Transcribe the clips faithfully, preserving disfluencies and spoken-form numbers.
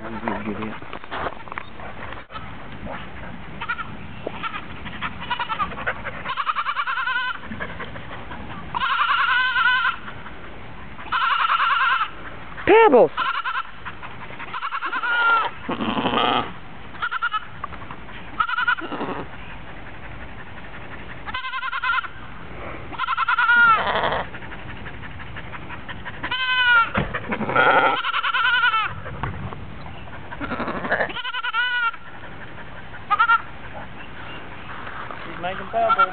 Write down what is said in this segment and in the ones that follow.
Get it. Pebbles! She's making pebbles.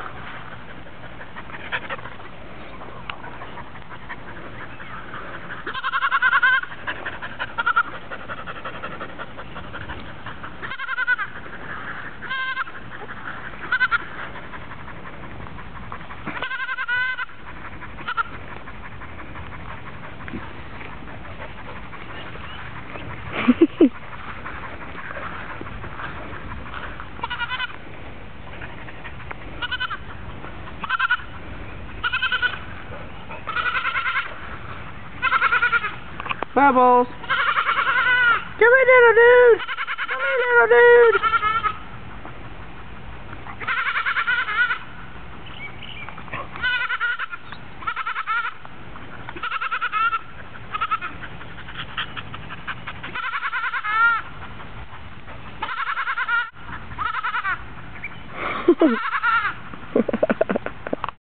Bubbles! Come here, little dude! Come here, little dude! Ha ha ha.